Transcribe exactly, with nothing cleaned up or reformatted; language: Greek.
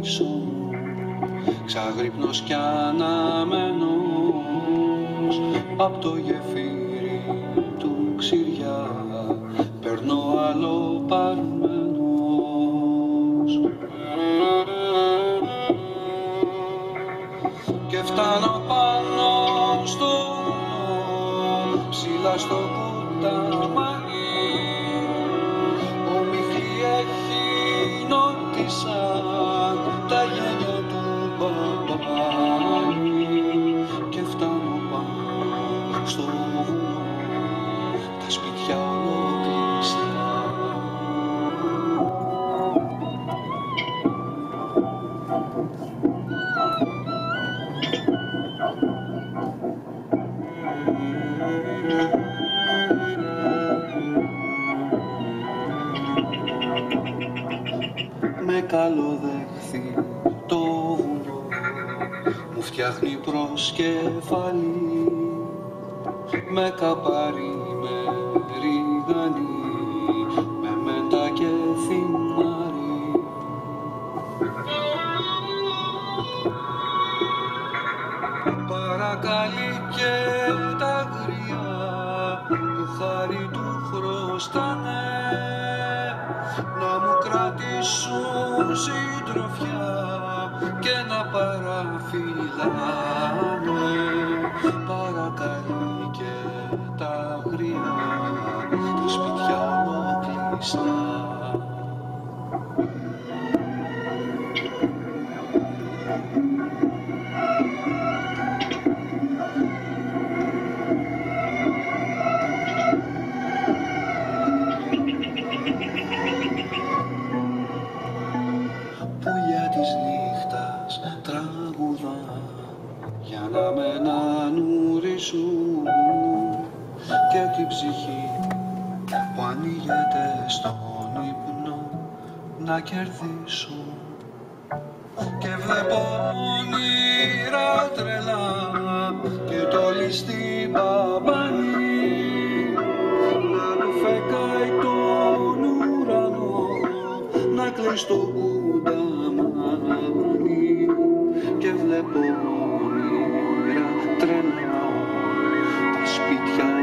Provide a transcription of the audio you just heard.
πίσω, ξαγρύπνος κι αναμένος, απ' το γεφύρι του Ξηριά περνώ άλλο παρμένος. Και φτάνω πάνω στο βουνό, ψηλά στο ποταμάκι, ομίχλη έχει νότισαν τα γένια του μπαμπάνι. Και φτάνω πάνω στο βουνό, τα σπίτια ολοκλειστά. Με καλοδέχθη το βουνό, μου φτιάχνει προσκεφαλή, με καπάρι, με ρίγανη, με μέντα και θυμάρι. Παρακαλεί και τα αγρία που χάρη του χρωστάνε, να μου κρατήσουν συντροφιά και να παραφυλάνε. Παρακαλεί και τα αγρία, τα σπίτια ολοκλειστά. Για να με ανουρίσουν και την ψυχή που ανοίγεται στον ύπνο να κερδίσουν. Και βλέπω όνειρα τρελά και το ληστή μπαμπάνι να του φεκάει τον ουρανό, να κλαίει στο κουνταμάνι. Και βλέπω όνειρα τρελά, τα σπίτια